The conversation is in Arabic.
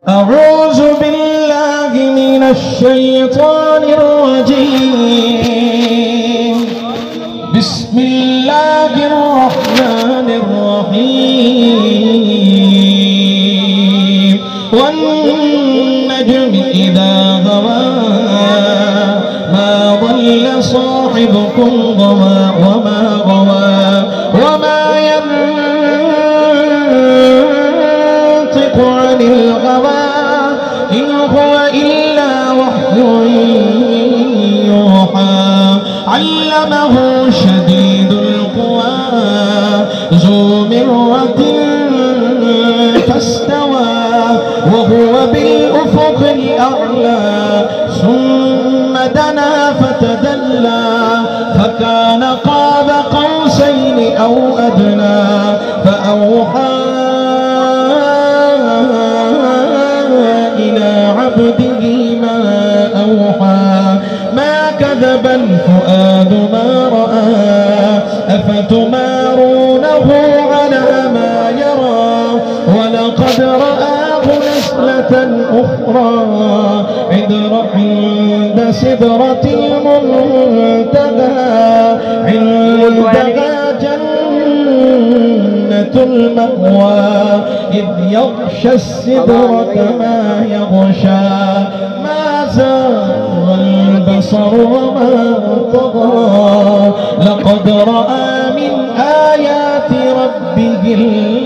أعوذ بالله من الشيطان الرجيم. بسم الله الرحمن الرحيم. والنجم إذا هوى ما ضل صاحبكم وما غوى وما ينطق عن الهوى إن هو إلا وحي يوحى. علمه شديد القوى ذو مرة فاستوى وهو بالأفق الأعلى ثم دنا فتدلى فكان قاب قوسين أو أدنى فأوحى إلى عبده ما أوحى. ما كذب الفؤاد ما رأى أفتمارونه على ما يرى ولقد رآه نزلة أخرى عند سدرة المنتهى عندها جنة المأوى إذ يغشى السدرة ما يغشى. ما زاغ البصر وما طغى لقد رأى من آيات ربه